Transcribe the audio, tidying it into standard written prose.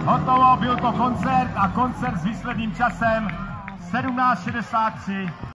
Hotovo, byl to koncert a koncert s výsledným časem 17:63.